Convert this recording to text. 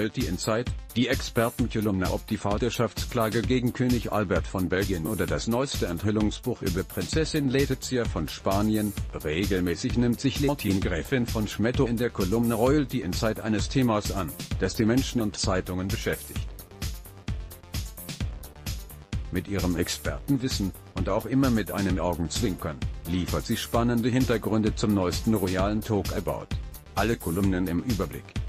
Royalty Insight, die Expertenkolumne ob die Vaterschaftsklage gegen König Albert von Belgien oder das neueste Enthüllungsbuch über Prinzessin Letizia von Spanien. Regelmäßig nimmt sich Leontine Gräfin von Schmetto in der Kolumne Royalty Insight eines Themas an, das die Menschen und Zeitungen beschäftigt. Mit ihrem Expertenwissen, und auch immer mit einem Augenzwinkern, liefert sie spannende Hintergründe zum neuesten royalen Talk About. Alle Kolumnen im Überblick.